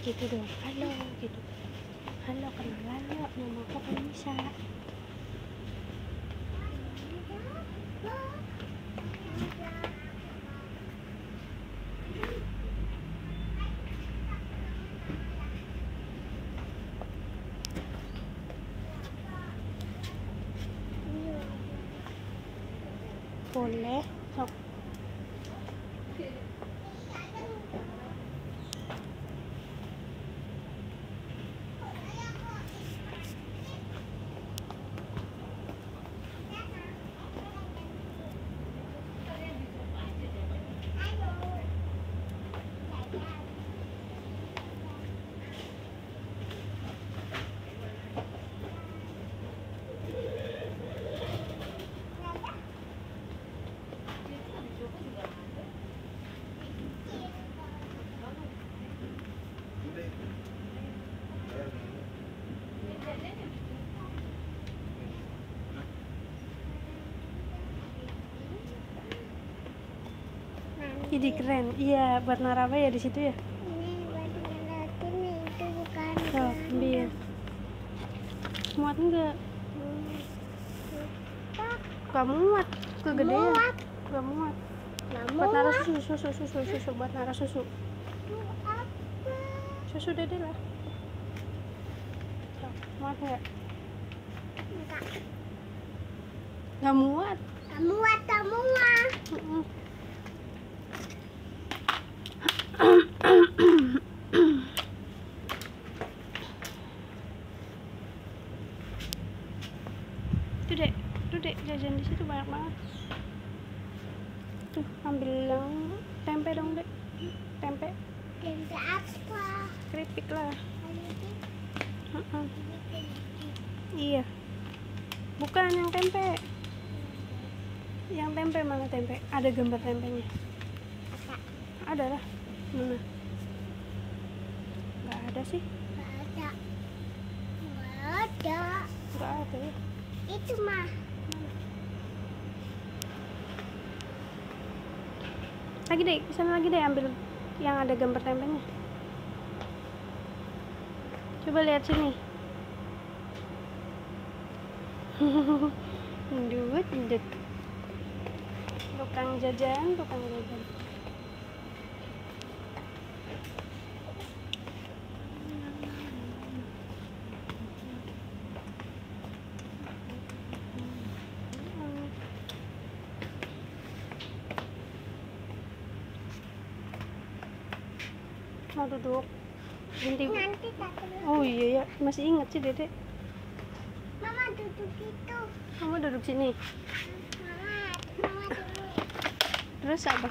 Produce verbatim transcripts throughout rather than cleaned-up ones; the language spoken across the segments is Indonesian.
gitu dong, halo gitu, halo kenalan yuk, nama aku Anissa. Boleh, sok. Jadi keren, iya buat naraba ya di situ ya. Ini buat ngeliatin itu bukan. Tuh, ambil. Muat enggak? Gak muat, kegedean. Muat. Gak muat. Nggak Buat naruh muat. susu, susu, susu, susu, buat naruh susu. Apa? Susu dede lah. Tuh, muat enggak? Enggak. Gak muat. Nggak muat semua. Mm-mm. Tuh dek, tuh dek, jajan di situ banyak banget. Tuh, ambil yang tempe dong dek, tempe, Tempe apa? keripik lah. Ini Mm-mm. ini Iya, bukan yang tempe. Yang tempe mana tempe? Ada gambar tempenya? Ada lah. Mana? Nggak ada sih. nggak ada. Nggak ada. Nggak ada ya. Itu mah. Lagi deh, sana lagi deh ambil yang ada gambar tempenya. Coba lihat sini. Duit, duit. Tukang jajan, tukang jajan. Mau duduk. Ganti. Nanti tak perlu. Oh iya ya, masih ingat sih Dede. Mama duduk itu. Kamu duduk sini. Mama, mama duduk. Terus apa?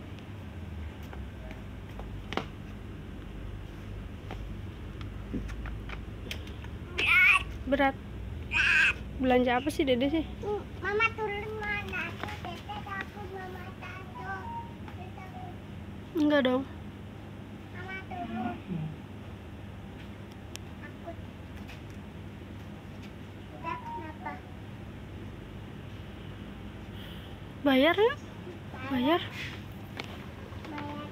Berat. Belanja apa sih Dede sih? Hmm, Mama turun mana? Tuh, Dede takut mama takut. Enggak dong. Mama turun. Takut. Udah kenapa? Bayar ya? Bayar. Bayar.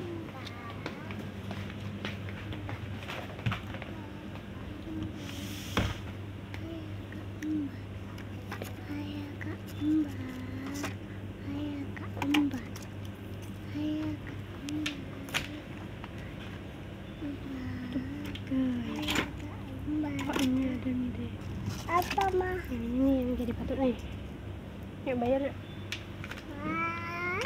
Ayah Kak Mbak. Ayah Kak Mbak. Ayah Kak Mbak. Guys. Ayah Kak Mbak. Oh ini ada nih deh. Apa mah? Yang ini yang jadi patut nih. Yuk bayar yuk. Wah.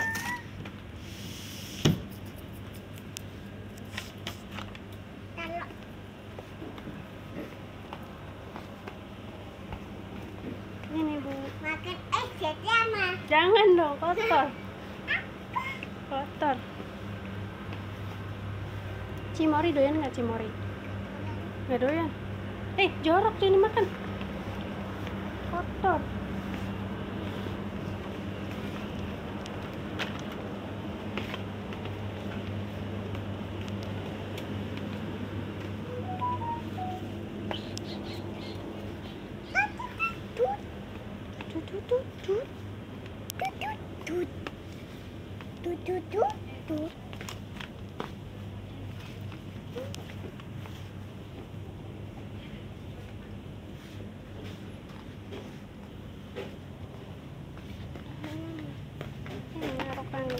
Kalau Ini bu. makan es jadi mah. Jangan dong, kotor. Kotor. Cimori doyan nggak cimori? Nggak doyan. Eh jorok tuh ini makan. Kotor. Tut tut tut tut. Tut tut tut. Tut tut tut tut. Ini naruhkan nih.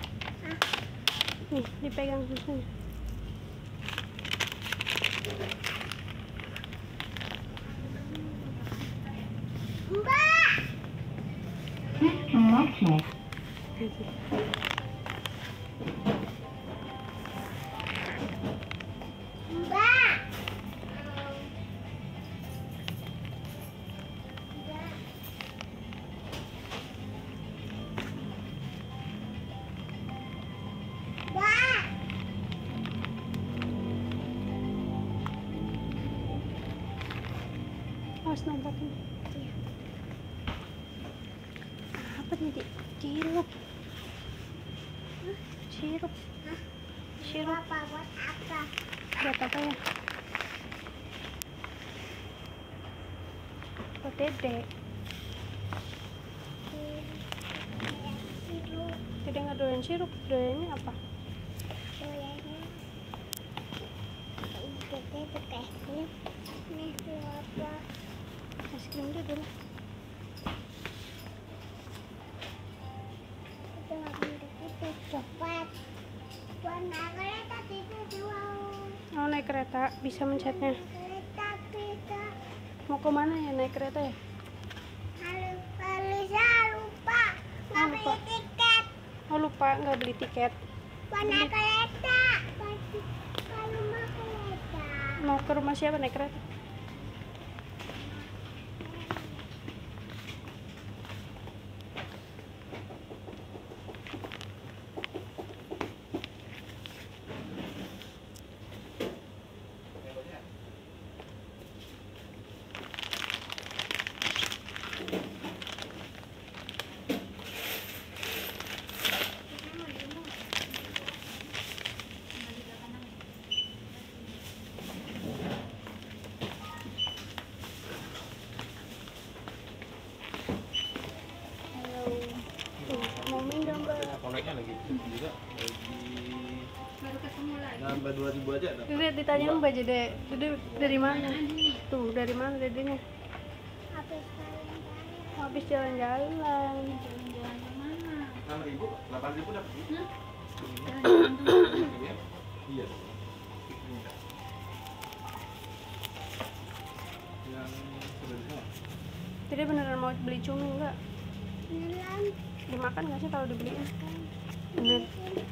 Nih, dipegang susunya. Mbak. Disconnected. Mbak. Mbak. Awas nampakin. Apa nih, Dik? Sirup. Sirup. Sirup. Apa buat apa? Buat apa ya? Buat Dede. Sirup. Dede nggak doyan sirup. Doyannya apa? Doyannya. Dede suka es krim. Nih apa? Es krim Dede lah. Itu ambil itu coklat. Warna kereta itu dua. Oh, naik kereta bisa mencetnya. Kereta kita. Mau ke mana ya naik kereta ya? Halo, Alisa lupa nggak Oh, beli lupa. tiket. Oh, lupa nggak beli tiket. Warna kereta. Pasti ke rumah kereta. Mau ke rumah siapa naik kereta? Tuh, mau minum Mbak. Koneknya lagi juga lagi baru ketemu lagi nambah dua ribu aja dapat. Dede ditanya Mbak Dede, Dede dari mana? Tuh, dari mana Dedenya? Habis jalan-jalan. Habis jalan-jalan. Jalan-jalan kemana? Enam ribu, delapan ribu dapat. Hmm? Iya. Iya. Yang sudah di sana. Dede beneran mau beli cumi nggak? Jalan. Dimakan nggak sih kalau dibeliin? Bener.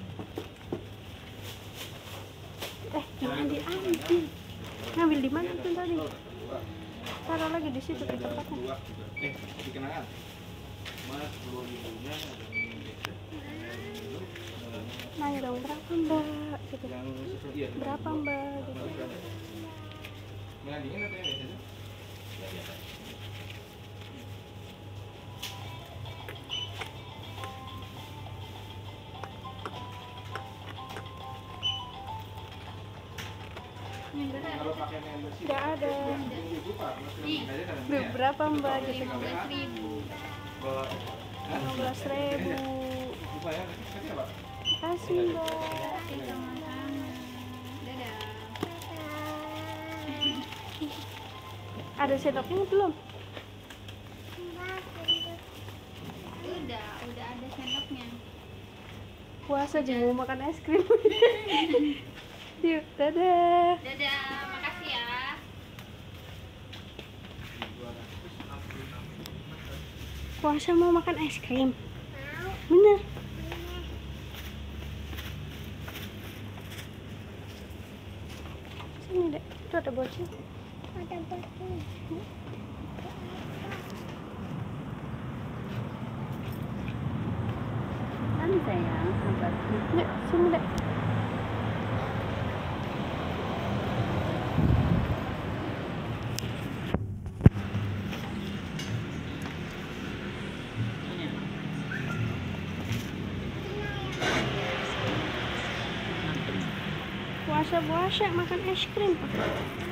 Eh, jangan diambil. Ngambil di mana tuh tadi? Taruh lagi di situ di tempatnya. Dua juga. Eh, dikenangan. Mas sepuluh ribunya ada yang gitu. Nanya dong berapa Mbak? Gitu. Yang sesuai iya. Berapa Mbak? Gitu. Yang dingin atau yang biasa aja? Ya biasa. Kalau pakai member sih Nggak ada. ribu Pak, Mas Krim aja kan Duh, ya. berapa Mbak? Gitu. Kalau lima belas ribu. lupa ya, kasih apa? Kasih Mbak. Ada sendoknya belum? Mbak, untuk Udah, udah ada sendoknya. Puasa jadi mau makan es krim. Yuk, dadah. Dadah, makasih ya. Puasa mau makan es krim. mau Bener. Sini dek, itu ada bocil. ada batu. Kan sayang, sahabatku. Dek, sini dek. Puasa-puasa makan es krim.